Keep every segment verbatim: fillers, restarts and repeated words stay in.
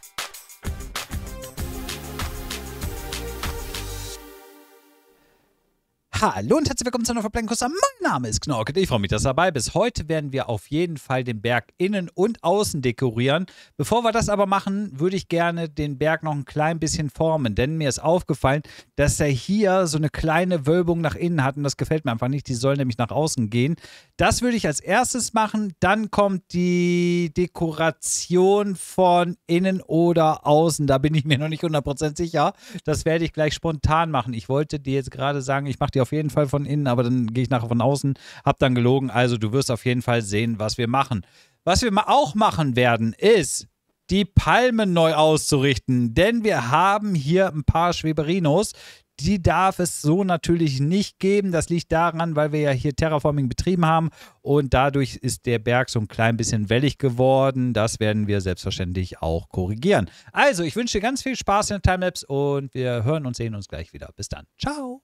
Hallo und herzlich willkommen zu einer Verplankuster. Mein Name ist Knorke. Ich freue mich, dass du dabei bist. Heute werden wir auf jeden Fall den Berg innen und außen dekorieren. Bevor wir das aber machen, würde ich gerne den Berg noch ein klein bisschen formen, denn mir ist aufgefallen, dass er hier so eine kleine Wölbung nach innen hat und das gefällt mir einfach nicht. Die soll nämlich nach außen gehen. Das würde ich als erstes machen. Dann kommt die Dekoration von innen oder außen. Da bin ich mir noch nicht hundert Prozent sicher. Das werde ich gleich spontan machen. Ich wollte dir jetzt gerade sagen, ich mache die auf jeden Fall von innen, aber dann gehe ich nachher von außen, hab dann gelogen. Also du wirst auf jeden Fall sehen, was wir machen. Was wir auch machen werden, ist die Palmen neu auszurichten, denn wir haben hier ein paar Schweberinos. Die darf es so natürlich nicht geben. Das liegt daran, weil wir ja hier Terraforming betrieben haben und dadurch ist der Berg so ein klein bisschen wellig geworden. Das werden wir selbstverständlich auch korrigieren. Also, ich wünsche dir ganz viel Spaß in der Timelapse und wir hören und sehen uns gleich wieder. Bis dann. Ciao.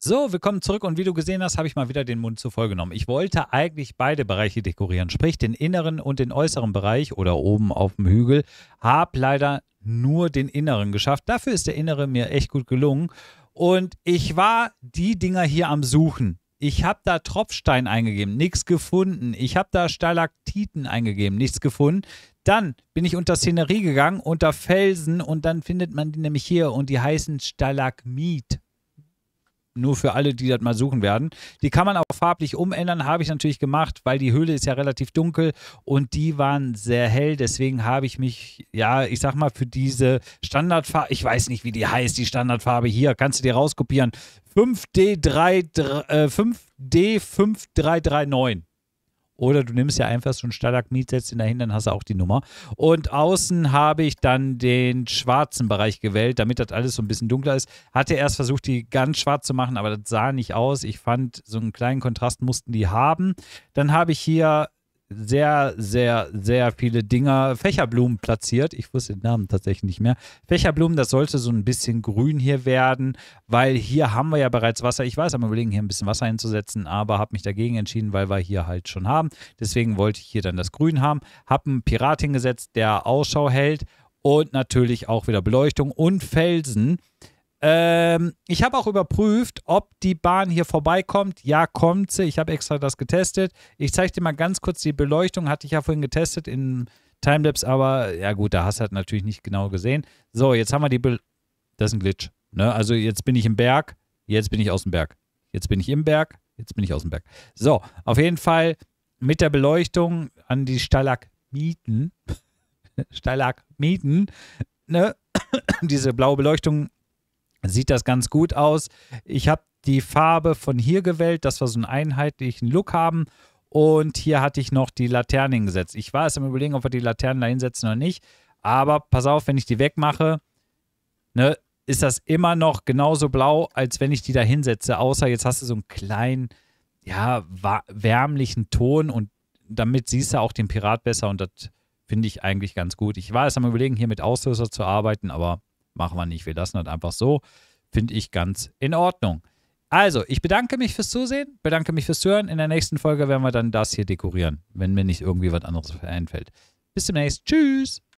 So, willkommen zurück und wie du gesehen hast, habe ich mal wieder den Mund zu voll genommen. Ich wollte eigentlich beide Bereiche dekorieren, sprich den inneren und den äußeren Bereich oder oben auf dem Hügel. Hab leider nur den inneren geschafft. Dafür ist der innere mir echt gut gelungen. Und ich war die Dinger hier am Suchen. Ich habe da Tropfstein eingegeben, nichts gefunden. Ich habe da Stalaktiten eingegeben, nichts gefunden. Dann bin ich unter Szenerie gegangen, unter Felsen und dann findet man die nämlich hier und die heißen Stalagmit. Nur für alle, die das mal suchen werden. Die kann man auch farblich umändern, habe ich natürlich gemacht, weil die Höhle ist ja relativ dunkel und die waren sehr hell. Deswegen habe ich mich, ja, ich sag mal, für diese Standardfarbe, ich weiß nicht, wie die heißt, die Standardfarbe hier, kannst du dir rauskopieren. fünf D fünf drei drei neun. Oder du nimmst ja einfach so ein Stalagmit, setzt ihn dahin, dann hast du auch die Nummer. Und außen habe ich dann den schwarzen Bereich gewählt, damit das alles so ein bisschen dunkler ist. Hatte erst versucht, die ganz schwarz zu machen, aber das sah nicht aus. Ich fand, so einen kleinen Kontrast mussten die haben. Dann habe ich hier sehr, sehr, sehr viele Dinger, Fächerblumen platziert. Ich wusste den Namen tatsächlich nicht mehr. Fächerblumen, das sollte so ein bisschen grün hier werden, weil hier haben wir ja bereits Wasser. Ich weiß, am Überlegen, hier ein bisschen Wasser hinzusetzen, aber habe mich dagegen entschieden, weil wir hier halt schon haben. Deswegen wollte ich hier dann das Grün haben. Habe einen Pirat hingesetzt, der Ausschau hält und natürlich auch wieder Beleuchtung und Felsen. Ähm, ich habe auch überprüft, ob die Bahn hier vorbeikommt. Ja, kommt sie. Ich habe extra das getestet. Ich zeige dir mal ganz kurz die Beleuchtung. Hatte ich ja vorhin getestet in Timelapse, aber ja gut, da hast du halt natürlich nicht genau gesehen. So, jetzt haben wir die Be Das ist ein Glitch. Ne? Also jetzt bin ich im Berg, jetzt bin ich aus dem Berg. Jetzt bin ich im Berg, jetzt bin ich aus dem Berg. So, auf jeden Fall mit der Beleuchtung an die Stalagmiten. Stalagmiten. Ne? Diese blaue Beleuchtung. Sieht das ganz gut aus. Ich habe die Farbe von hier gewählt, dass wir so einen einheitlichen Look haben. Und hier hatte ich noch die Laternen hingesetzt. Ich war es am Überlegen, ob wir die Laternen da hinsetzen oder nicht. Aber pass auf, wenn ich die wegmache, ne, ist das immer noch genauso blau, als wenn ich die da hinsetze. Außer jetzt hast du so einen kleinen, ja, wärmlichen Ton. Und damit siehst du auch den Pirat besser. Und das finde ich eigentlich ganz gut. Ich war es am Überlegen, hier mit Auslöser zu arbeiten, aber machen wir nicht. Wir lassen das einfach so. Finde ich ganz in Ordnung. Also, ich bedanke mich fürs Zusehen, bedanke mich fürs Hören. In der nächsten Folge werden wir dann das hier dekorieren, wenn mir nicht irgendwie was anderes einfällt. Bis demnächst. Tschüss.